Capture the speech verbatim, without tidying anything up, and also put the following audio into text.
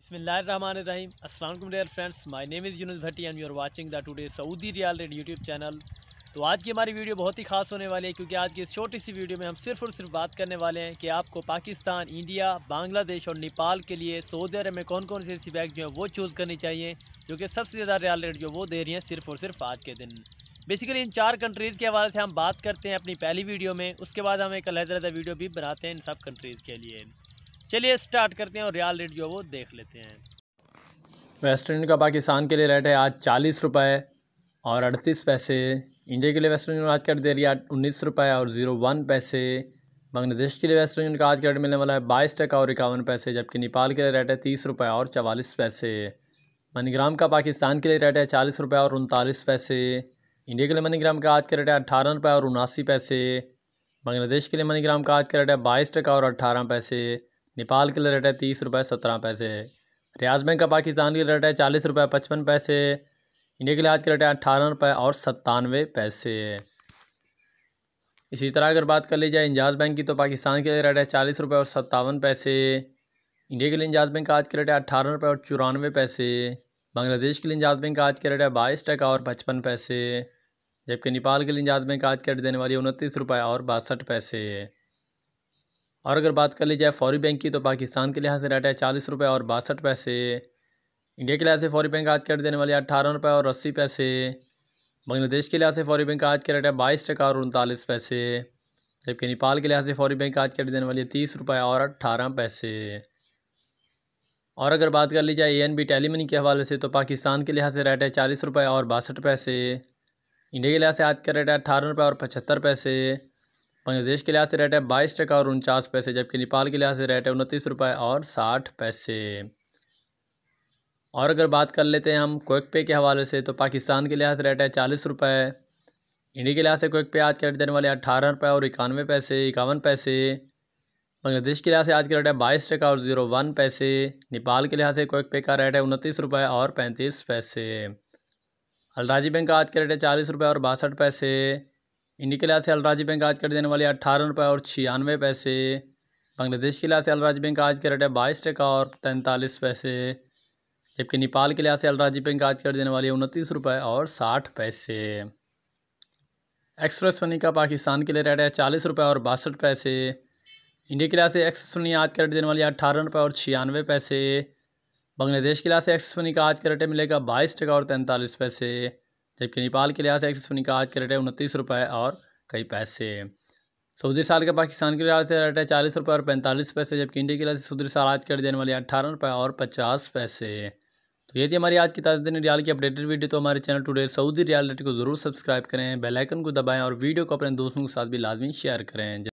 बिस्मिल्लाहिर्रहमानिर्रहीम। अस्सलाम वालेकुम dear friends, my name is Yunus Bhatti and you are watching the today Saudi riyal rate YouTube channel. तो आज की हमारी वीडियो बहुत ही खास होने वाली है, क्योंकि आज की इस छोटी सी वीडियो में हम सिर्फ और सिर्फ बात करने वाले हैं कि आपको पाकिस्तान, इंडिया, बांग्लादेश और नेपाल के लिए सऊदी अरब में कौन कौन सी ऐसी बैंक जो है वो चूज़ करनी चाहिए, जो कि सबसे ज़्यादा रियाल रेट जो वो दे रही हैं सिर्फ और सिर्फ आज के दिन। बेसिकली इन चार कंट्रीज़ के हवाले से हम बात करते हैं अपनी पहली वीडियो में, उसके बाद हम एक अलग-अलग वीडियो भी बनाते हैं इन सब कंट्रीज़ के लिए। चलिए स्टार्ट करते हैं और रियाल रेट जो वो देख लेते हैं। वेस्टर्न यूनियन का पाकिस्तान के लिए रेट है आज चालीस रुपये और अड़तीस पैसे। इंडिया के लिए वेस्टर्न यूनियन आज का रेट दे रही है उन्नीस रुपये और ज़ीरो वन पैसे। बांग्लादेश के लिए वेस्टर्न यूनियन का आज का रेट मिलने वाला है बाईस टका और इक्यावन पैसे, जबकि नेपाल के लिए रेट है तीस रुपये और चवालीस पैसे। मनीग्राम का पाकिस्तान के लिए रेट है चालीस रुपये और उनतालीस पैसे। इंडिया के लिए मनीग्राम का आज का रेट है अट्ठारह रुपये और उनासी पैसे। बांग्लादेश के लिए मनीग्राम का आज का रेट है बाईस टका और अट्ठारह पैसे। नेपाल के लिए रेट है तीस रुपये सत्रह पैसे। रियाज बैंक का पाकिस्तान की रेट है चालीस रुपये पचपन पैसे। इंडिया के लिए आज का रेट है अट्ठारह रुपये और सत्तानवे पैसे। इसी तरह अगर बात कर ली जाए इंजाज बैंक की, तो पाकिस्तान के लिए रेट है चालीस रुपये और सत्तावन पैसे। इंडिया के लिए इंजाज बैंक का आज का रेट है अट्ठारह रुपये और चौरानवे पैसे। बांग्लादेश के लिए इंजाज बैंक का आज का रेट है बाईस टका और पचपन पैसे, जबकि नेपाल के लिए इंजाज बैंक का आज का रेट देने वाली है उनतीस रुपये और बासठ पैसे। और अगर बात कर ली जाए फौरी बैंक की, तो पाकिस्तान के लिहाज से रेट है चालीस रुपये और बासठ पैसे। इंडिया के लिहाज से फौरी बैंक आज का रेट देने वाली है अट्ठारह रुपये और अस्सी पैसे। बांग्लादेश के लिहाज से फौरी बैंक आज का रेट है बाईस टका और उनतालीस पैसे, जबकि नेपाल के लिहाज से फौरी बैंक आज का रेट देने वाली है तीस रुपये और अट्ठारह पैसे। और अगर बात कर ली जाए ए एन बी टेलीमनी के हवाले से, तो पाकिस्तान के लिहाज से रेट है चालीस रुपये और बासठ पैसे। इंडिया के लिहाज से आज का रेट है अट्ठारह रुपये और पचहत्तर पैसे। बांग्लादेश के लिहाज से रेट है बाईस टका और उनचास पैसे, जबकि नेपाल के लिहाज से रेट है उनतीस रुपये और साठ पैसे। और अगर बात कर लेते हैं हम क्विक पे के हवाले से, तो पाकिस्तान के लिहाज से रेट है चालीस रुपये। इंडिया के लिहाज से क्विक पे आज का रेट देने वाले अट्ठारह रुपये और इक्यानवे पैसे इक्यावन पैसे। बांग्लादेश के लिहाज से आज का रेट है बाईस टका और ज़ीरो वन पैसे। नेपाल के लिहाज से क्विक पे का रेट है उनतीस रुपये और पैंतीस पैसे। अल-राजी बैंक का आज का रेट है चालीस रुपये और बासठ पैसे। इंडिया के लिहाज से अल-राजी बैंक आज का रेट देने वाली है अट्ठारह रुपये और छियानवे पैसे। बांग्लादेश के लिहाज से अल-राजी बैंक आज का रेट है बाईस टका और तैंतालीस पैसे, जबकि नेपाल के लिहाज से अल-राजी बैंक आज का रेट देने वाली है उनतीस रुपये और साठ पैसे। एक्सप्रेस मनी का पाकिस्तान के लिए रेट है चालीस रुपये और बासठ पैसे। इंडिया के लिहाज से एक्सप्रेस मनी आज का रेट देने वाली है अट्ठारह रुपये और छियानवे पैसे। बांग्लादेश के लिहाज से एक्सप्रेस मनी का आज का रेट मिलेगा बाईस टका और तैंतालीस पैसे, जबकि नेपाल के लिहाज से एक्सिस मनी का आज का रेट है उनतीस रुपये और कई पैसे। सऊदी साल का पाकिस्तान के लिहाज से रेट है चालीस रुपये और पैंतालीस पैसे, जबकि इंडिया के लिहाज से सऊदी साल आज का रेट देने वाली है अट्ठारह रुपये और पचास पैसे। तो ये थी हमारी आज की ताज़ा दिन रियाल की अपडेटेड वीडियो। तो हमारे channel today Saudi riyal rate को ज़रूर सब्सक्राइब करें, बेल आइकन को दबाएं और वीडियो को अपने दोस्तों के साथ भी लाजमी शेयर करें।